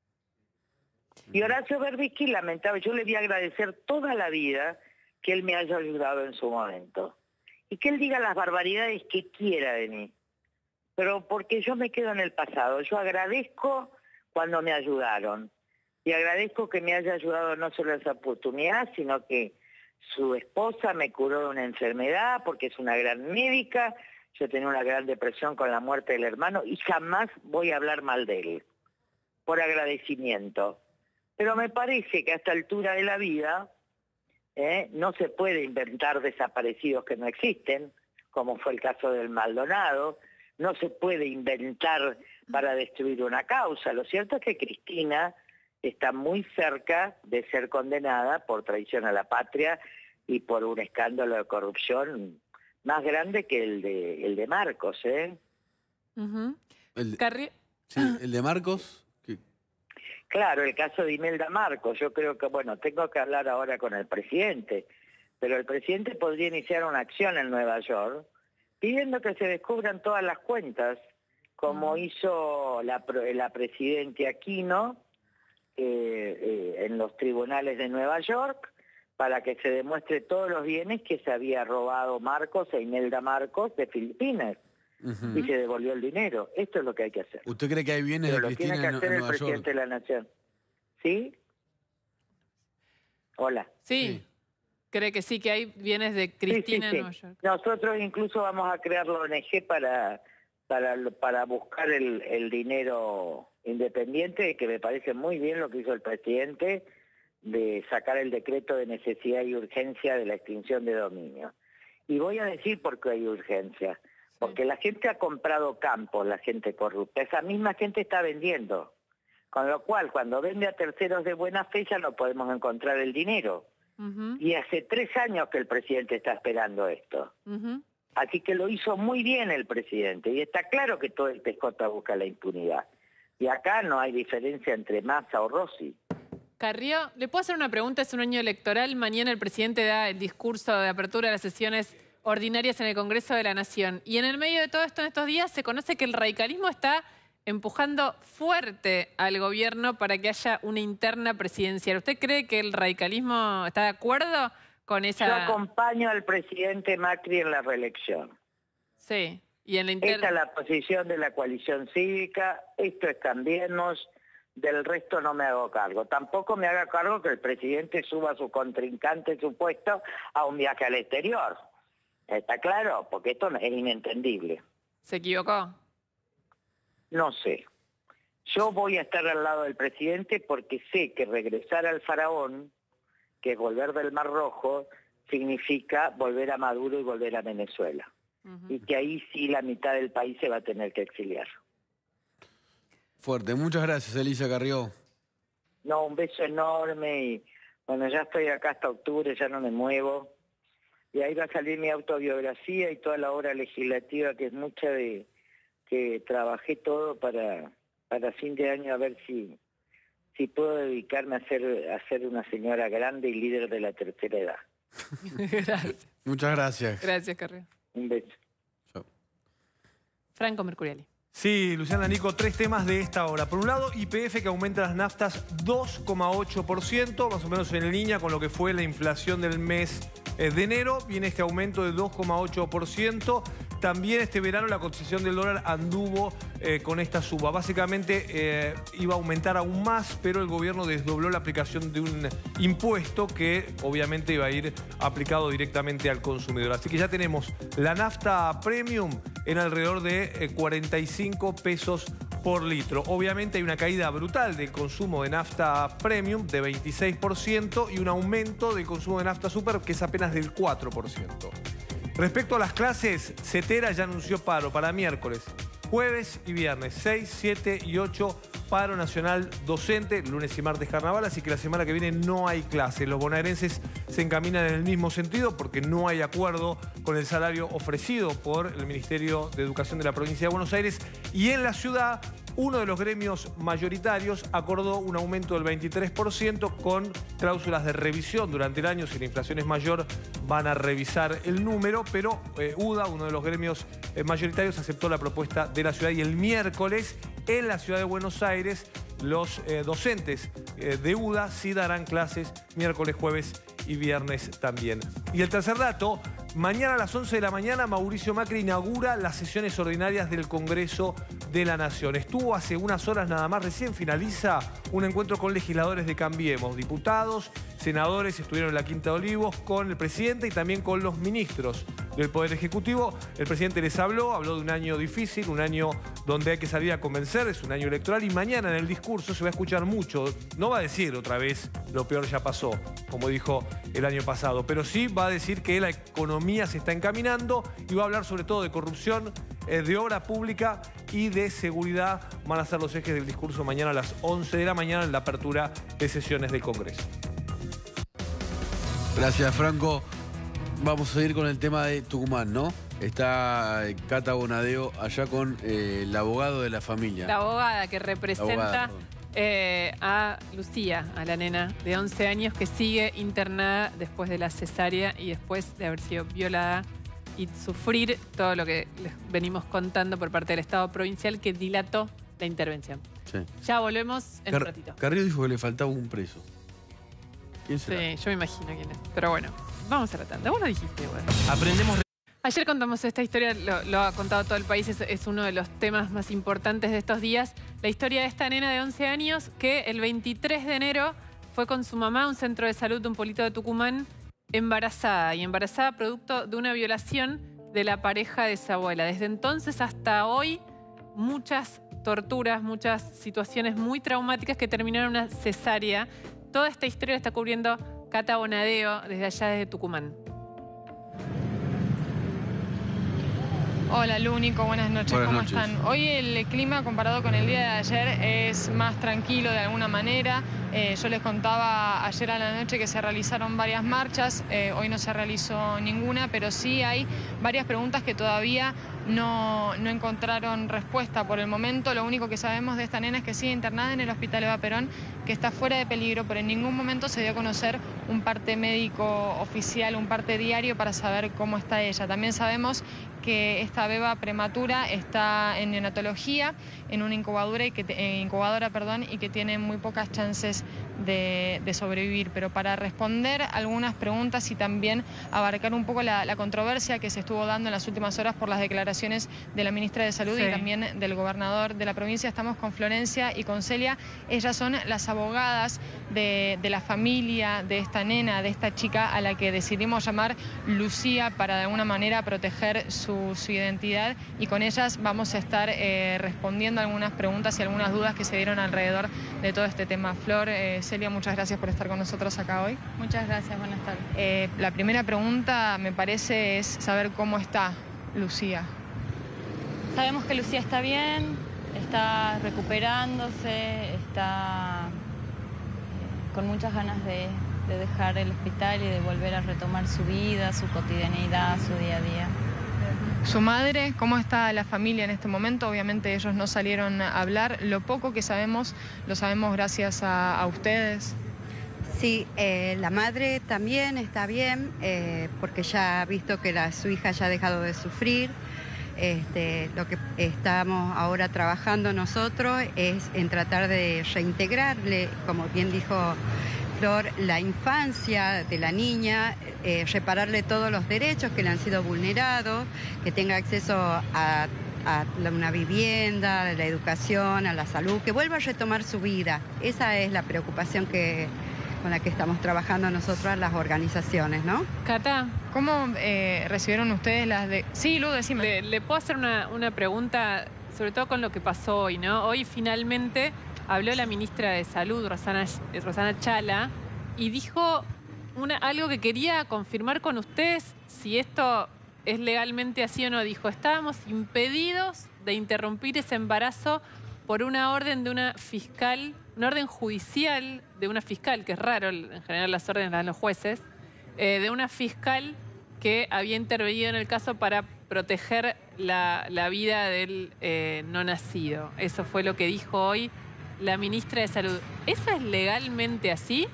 Y Horacio Berbisky, lamentable, yo le voy a agradecer toda la vida que él me haya ayudado en su momento. Y que él diga las barbaridades que quiera de mí. Pero porque yo me quedo en el pasado. Yo agradezco cuando me ayudaron. Y agradezco que me haya ayudado no solo en esa oportunidad, sino que su esposa me curó de una enfermedad porque es una gran médica. Yo tenía una gran depresión con la muerte del hermano y jamás voy a hablar mal de él. Por agradecimiento. Pero me parece que a esta altura de la vida... ¿Eh? no se puede inventar desaparecidos que no existen, como fue el caso del Maldonado, no se puede inventar para destruir una causa. Lo cierto es que Cristina está muy cerca de ser condenada por traición a la patria y por un escándalo de corrupción más grande que el de, el de Marcos. ¿eh? Ujú. El, Carrió, sí, el de Marcos. que- Claro, el caso de Imelda Marcos, yo creo que, bueno, tengo que hablar ahora con el presidente, pero el presidente podría iniciar una acción en Nueva York pidiendo que se descubran todas las cuentas, como hizo la, pro- la presidenta Aquino eh, eh, en los tribunales de Nueva York, para que se demuestre todos los bienes que se había robado Marcos e Imelda Marcos de Filipinas, Ujú. y se devolvió el dinero. Esto es lo que hay que hacer. ¿Usted cree que hay bienes Pero de lo tiene Cristina que en, en hacer el Nueva York? presidente de la Nación. ¿Sí? Hola. sí. Sí. cree que sí, que hay bienes de Cristina sí, sí, en sí. Nueva York. Nosotros incluso vamos a crear la O N G para, para, para buscar el, el dinero independiente, que me parece muy bien lo que hizo el presidente, de sacar el decreto de necesidad y urgencia de la extinción de dominio. Y voy a decir por qué hay urgencia. Porque la gente ha comprado campos, la gente corrupta. Esa misma gente está vendiendo. Con lo cual, cuando vende a terceros de buena fe, ya no podemos encontrar el dinero. Uh-huh. Y hace tres años que el presidente está esperando esto. Uh-huh. Así que lo hizo muy bien el presidente. Y está claro que todo el P J busca la impunidad. Y acá no hay diferencia entre Massa o Rossi. Carrió, ¿le puedo hacer una pregunta? Es un año electoral. Mañana el presidente da el discurso de apertura de las sesiones ordinarias en el Congreso de la Nación. Y en el medio de todo esto, en estos días, se conoce que el radicalismo está empujando fuerte al gobierno para que haya una interna presidencial. ¿Usted cree que el radicalismo está de acuerdo con esa...? Yo acompaño al presidente Macri en la reelección. Sí. Y en la interna... Esta es la posición de la coalición cívica, esto es Cambiemos, del resto no me hago cargo. Tampoco me haga cargo que el presidente suba a su contrincante supuesto a un viaje al exterior. ¿Está claro? Porque esto es inentendible. ¿Se equivocó? No sé. Yo voy a estar al lado del presidente porque sé que regresar al faraón, que es volver del Mar Rojo, significa volver a Maduro y volver a Venezuela. Uh-huh. Y que ahí sí la mitad del país se va a tener que exiliar. Fuerte. Muchas gracias, Elisa Carrió. No, un beso enorme y bueno, ya estoy acá hasta octubre, ya no me muevo. Y ahí va a salir mi autobiografía y toda la obra legislativa, que es mucha de que trabajé todo para, para fin de año, a ver si, si puedo dedicarme a ser, a ser una señora grande y líder de la tercera edad. Gracias. Muchas gracias. Gracias, Carrió. Un beso. Chao. Franco Mercuriali. Sí, Luciana, Nico, tres temas de esta hora. Por un lado, Y P F que aumenta las naftas dos coma ocho por ciento, más o menos en línea con lo que fue la inflación del mes de enero. Viene este aumento de dos coma ocho por ciento. También este verano la cotización del dólar anduvo eh, con esta suba. Básicamente eh, iba a aumentar aún más, pero el gobierno desdobló la aplicación de un impuesto que obviamente iba a ir aplicado directamente al consumidor. Así que ya tenemos la nafta premium en alrededor de eh, cuarenta y cinco pesos por litro. Obviamente hay una caída brutal del consumo de nafta premium de veintiséis por ciento y un aumento del consumo de nafta super que es apenas del cuatro por ciento. Respecto a las clases, CETERA ya anunció paro para miércoles, jueves y viernes, seis, siete y ocho, paro nacional docente, lunes y martes carnaval, así que la semana que viene no hay clases. Los bonaerenses se encaminan en el mismo sentido porque no hay acuerdo con el salario ofrecido por el Ministerio de Educación de la provincia de Buenos Aires. Y en la ciudad, uno de los gremios mayoritarios acordó un aumento del veintitrés por ciento con cláusulas de revisión durante el año. Si la inflación es mayor, van a revisar el número, pero eh, U D A, uno de los gremios eh, mayoritarios, aceptó la propuesta de la ciudad y el miércoles en la ciudad de Buenos Aires los eh, docentes eh, de U D A sí darán clases miércoles, jueves y viernes también. Y el tercer dato, mañana a las once de la mañana Mauricio Macri inaugura las sesiones ordinarias del Congreso de la Nación. Estuvo hace unas horas nada más, recién finaliza un encuentro con legisladores de Cambiemos, diputados, senadores, estuvieron en la Quinta de Olivos con el presidente y también con los ministros del Poder Ejecutivo. El presidente les habló, habló de un año difícil, un año donde hay que salir a convencer, es un año electoral y mañana en el discurso se va a escuchar mucho. No va a decir otra vez lo peor ya pasó, como dijo el año pasado, pero sí va a decir que la economía se está encaminando y va a hablar sobre todo de corrupción, eh, de obra pública y de seguridad. Van a ser los ejes del discurso mañana a las once de la mañana en la apertura de sesiones del Congreso. Gracias, Franco. Vamos a seguir con el tema de Tucumán, ¿no? Está Cata Bonadeo allá con eh, el abogado de la familia. La abogada que representa abogada, eh, a Lucía, a la nena de once años que sigue internada después de la cesárea y después de haber sido violada y sufrir todo lo que les venimos contando por parte del Estado provincial que dilató la intervención. Sí. Ya volvemos en Car un ratito. Carrió dijo que le faltaba un preso. ¿Quién será? Sí, yo me imagino quién es. Pero bueno, vamos a la tanda. Vos lo dijiste, bueno. Aprendemos. Ayer contamos esta historia, lo, lo ha contado todo el país, es, es uno de los temas más importantes de estos días. La historia de esta nena de once años que el veintitrés de enero fue con su mamá a un centro de salud de un pueblito de Tucumán embarazada y embarazada producto de una violación de la pareja de su abuela. Desde entonces hasta hoy, muchas torturas, muchas situaciones muy traumáticas que terminaron en una cesárea. Toda esta historia la está cubriendo Cata Bonadeo desde allá, desde Tucumán. Hola, Lu, Nico, buenas noches. Buenas ¿Cómo noches. están? Hoy el clima comparado con el día de ayer es más tranquilo de alguna manera. Eh, yo les contaba ayer a la noche que se realizaron varias marchas, eh, hoy no se realizó ninguna, pero sí hay varias preguntas que todavía no, no encontraron respuesta por el momento. Lo único que sabemos de esta nena es que sigue internada en el Hospital Eva Perón, que está fuera de peligro, pero en ningún momento se dio a conocer un parte médico oficial, un parte diario para saber cómo está ella. También sabemos que esta beba prematura está en neonatología, en una incubadora, y que, eh, incubadora perdón, y que tiene muy pocas chances de, de sobrevivir. Pero para responder algunas preguntas y también abarcar un poco la, la controversia que se estuvo dando en las últimas horas por las declaraciones de la ministra de Salud, sí, y también del gobernador de la provincia, estamos con Florencia y con Celia. Ellas son las abogadas de, de la familia de esta nena, de esta chica a la que decidimos llamar Lucía para de alguna manera proteger su Su, su identidad, y con ellas vamos a estar eh, respondiendo algunas preguntas y algunas dudas que se dieron alrededor de todo este tema. Flor, eh, Celia, muchas gracias por estar con nosotros acá hoy. Muchas gracias, buenas tardes. Eh, la primera pregunta, me parece, es saber cómo está Lucía. Sabemos que Lucía está bien, está recuperándose, está eh, con muchas ganas de, de dejar el hospital y de volver a retomar su vida, su cotidianidad, su día a día. Su madre, ¿cómo está la familia en este momento? Obviamente ellos no salieron a hablar. Lo poco que sabemos, lo sabemos gracias a, a ustedes. Sí, eh, la madre también está bien, eh, porque ya ha visto que la, su hija ya ha dejado de sufrir. Este, lo que estamos ahora trabajando nosotros es en tratar de reintegrarle, como bien dijo Flor, la infancia de la niña, eh, repararle todos los derechos que le han sido vulnerados, que tenga acceso a, a una vivienda, a la educación, a la salud, que vuelva a retomar su vida. Esa es la preocupación que, con la que estamos trabajando nosotros, las organizaciones, ¿no? Cata, ¿cómo eh, recibieron ustedes las de...? Sí, Lu, decime. Le, le puedo hacer una, una pregunta, sobre todo con lo que pasó hoy, ¿no? Hoy finalmente habló la ministra de Salud, Rosana, Rosana Chala, y dijo una, algo que quería confirmar con ustedes, si esto es legalmente así o no. Dijo, estábamos impedidos de interrumpir ese embarazo por una orden de una fiscal, una orden judicial de una fiscal, que es raro, en general las órdenes las dan los jueces, eh, de una fiscal que había intervenido en el caso para proteger la, la vida del eh, no nacido. Eso fue lo que dijo hoy la ministra de Salud. ¿Eso es legalmente así?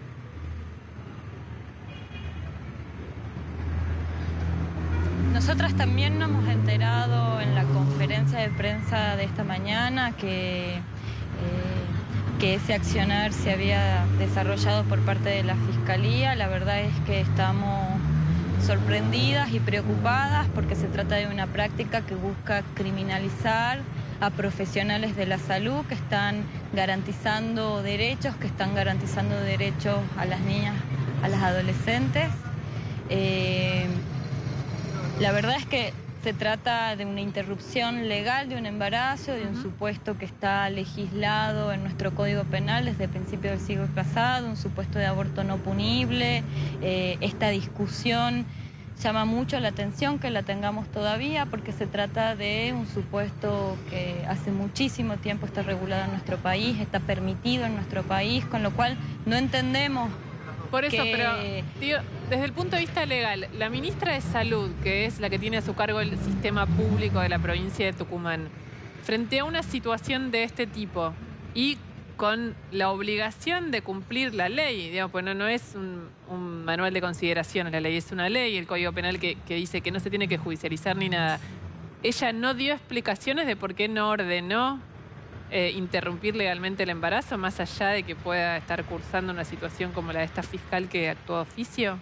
Nosotras también nos hemos enterado en la conferencia de prensa de esta mañana que, eh, que ese accionar se había desarrollado por parte de la Fiscalía. La verdad es que estamos sorprendidas y preocupadas porque se trata de una práctica que busca criminalizar a profesionales de la salud que están garantizando derechos, que están garantizando derechos a las niñas, a las adolescentes. Eh, la verdad es que se trata de una interrupción legal de un embarazo, de un uh-huh. supuesto que está legislado en nuestro Código Penal desde el principio del siglo pasado, un supuesto de aborto no punible. Eh, esta discusión llama mucho la atención que la tengamos todavía porque se trata de un supuesto que hace muchísimo tiempo está regulado en nuestro país, está permitido en nuestro país, con lo cual no entendemos. Por eso, que... pero tío, desde el punto de vista legal, la ministra de Salud, que es la que tiene a su cargo el sistema público de la provincia de Tucumán, frente a una situación de este tipo y con la obligación de cumplir la ley, digamos, pues no, no es un, un manual de consideraciones, la ley es una ley, el Código Penal que, que dice que no se tiene que judicializar ni nada. Ella no dio explicaciones de por qué no ordenó eh, interrumpir legalmente el embarazo, más allá de que pueda estar cursando una situación como la de esta fiscal que actuó de oficio.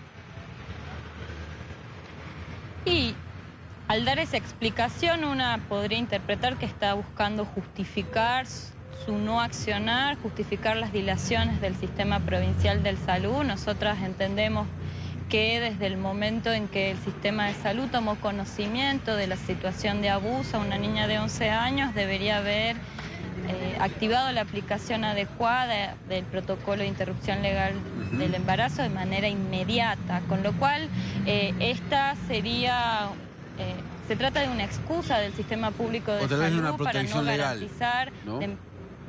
Y al dar esa explicación, una podría interpretar que está buscando justificar su no accionar, justificar las dilaciones del sistema provincial de salud. Nosotras entendemos que desde el momento en que el sistema de salud tomó conocimiento de la situación de abuso a una niña de once años, debería haber eh, activado la aplicación adecuada del protocolo de interrupción legal uh-huh. del embarazo de manera inmediata, con lo cual eh, esta sería... Eh, se trata de una excusa del sistema público de Otra vez salud una para no legal, garantizar... ¿no? De,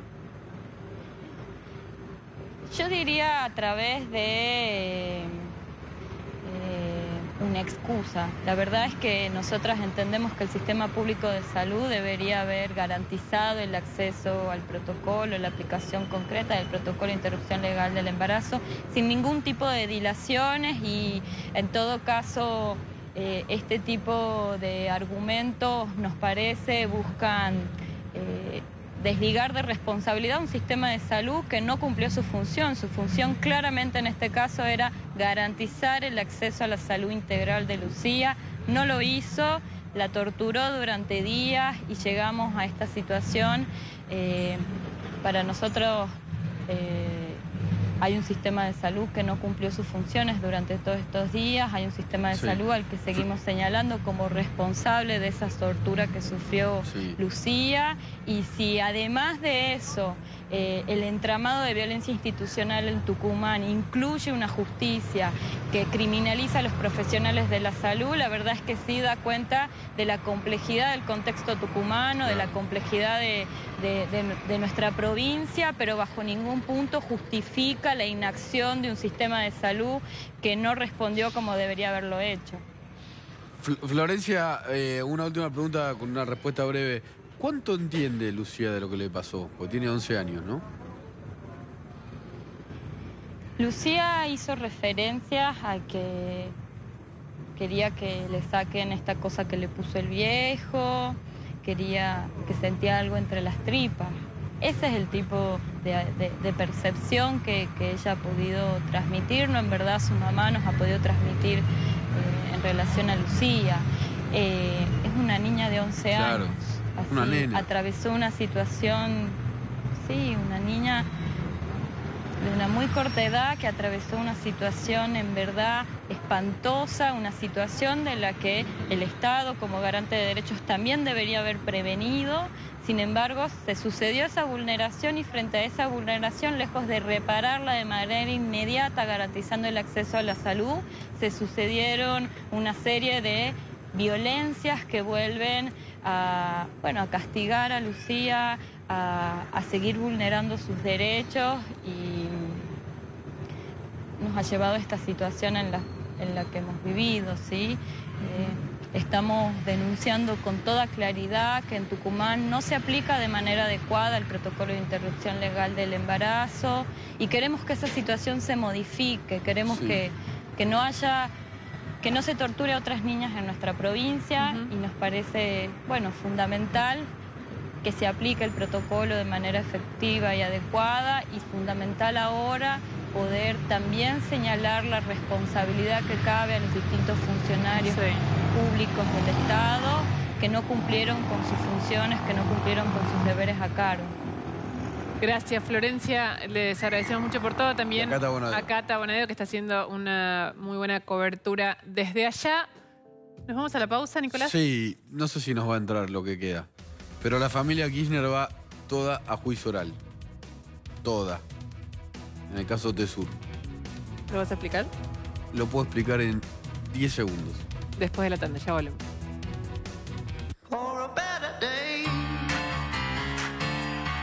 yo diría a través de... Eh, una excusa. La verdad es que nosotras entendemos que el sistema público de salud debería haber garantizado el acceso al protocolo, la aplicación concreta del protocolo de interrupción legal del embarazo, sin ningún tipo de dilaciones y en todo caso eh, este tipo de argumentos nos parece buscan eh, desligar de responsabilidad un sistema de salud que no cumplió su función. Su función claramente en este caso era garantizar el acceso a la salud integral de Lucía. No lo hizo, la torturó durante días y llegamos a esta situación. Eh, para nosotros eh, hay un sistema de salud que no cumplió sus funciones durante todos estos días, hay un sistema de sí. salud al que seguimos señalando como responsable de esa tortura que sufrió sí. Lucía, y si además de eso eh, el entramado de violencia institucional en Tucumán incluye una justicia que criminaliza a los profesionales de la salud, la verdad es que sí da cuenta de la complejidad del contexto tucumano, de la complejidad de, de, de, de nuestra provincia, pero bajo ningún punto justifica la inacción de un sistema de salud que no respondió como debería haberlo hecho. Florencia, eh, una última pregunta con una respuesta breve. ¿Cuánto entiende Lucía de lo que le pasó? Porque tiene once años, ¿no? Lucía hizo referencias a que quería que le saquen esta cosa que le puso el viejo, quería que sentía algo entre las tripas. Ese es el tipo de, de, de percepción que, que ella ha podido transmitirnos. En verdad su mamá nos ha podido transmitir eh, en relación a Lucía. Eh, es una niña de once claro, años. Así, una nena. Atravesó una situación, sí, una niña de una muy corta edad que atravesó una situación en verdad espantosa, una situación de la que el Estado como garante de derechos también debería haber prevenido. Sin embargo, se sucedió esa vulneración y frente a esa vulneración, lejos de repararla de manera inmediata, garantizando el acceso a la salud, se sucedieron una serie de violencias que vuelven a, bueno, a castigar a Lucía, a, a seguir vulnerando sus derechos y nos ha llevado a esta situación en la, en la que hemos vivido, ¿sí? Eh, Estamos denunciando con toda claridad que en Tucumán no se aplica de manera adecuada el protocolo de interrupción legal del embarazo y queremos que esa situación se modifique, queremos sí. que, que no haya, que no se torture a otras niñas en nuestra provincia uh-huh. y nos parece, bueno, fundamental que se aplique el protocolo de manera efectiva y adecuada y fundamental ahora poder también señalar la responsabilidad que cabe a los distintos funcionarios sí. públicos del Estado que no cumplieron con sus funciones, que no cumplieron con sus deberes a cargo. Gracias, Florencia. Les agradecemos mucho por todo. También a Cata Bonadeo, a Cata Bonadeo que está haciendo una muy buena cobertura desde allá. ¿Nos vamos a la pausa, Nicolás? Sí, no sé si nos va a entrar lo que queda. Pero la familia Kirchner va toda a juicio oral. Toda. En el caso Tesur. ¿Lo vas a explicar? Lo puedo explicar en diez segundos. Después de la tanda, ya volvemos.